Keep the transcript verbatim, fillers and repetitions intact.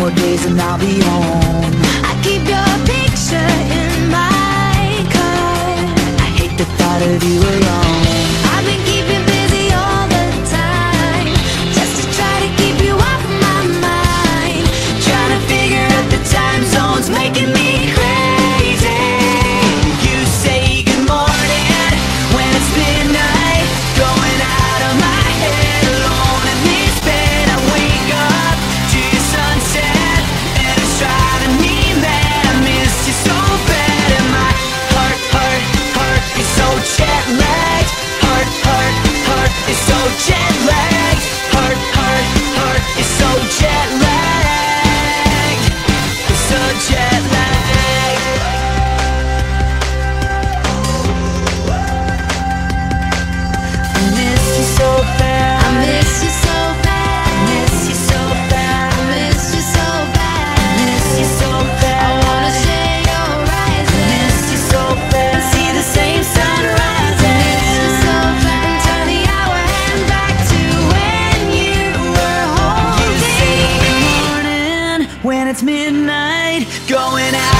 more days and I'll be home. I keep your picture in my car. I hate the thought of you alone. I've been keeping busy all the time, just to try to keep you off my mind. Trying to figure out the time zones, making me crazy. You say good morning when it's midnight, going out of my head alone in this bed. I wake up to your sunset and it's driving me mad. I miss you so bad and my heart, heart, heart is so jet lagged. Heart, heart, heart is so jet lagged. Heart, heart, heart is so jet lagged. It's so jet lagged. I miss you so bad. I miss you so bad. I miss you so bad. I miss you so bad. I miss you so bad. I wanna share your horizon. I miss you so bad. And see the same sunrise. I miss you so bad. And turn the hour hand back to when you were holding me. Good morning when it's midnight, going out